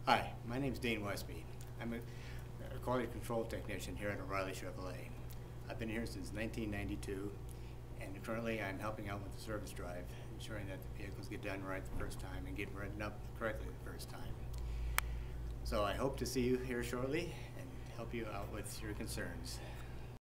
Hi, my name is Dean Westby. I'm a quality control technician here at O'Reilly Chevrolet. I've been here since 1992, and currently I'm helping out with the service drive, ensuring that the vehicles get done right the first time and get written up correctly the first time. So I hope to see you here shortly and help you out with your concerns.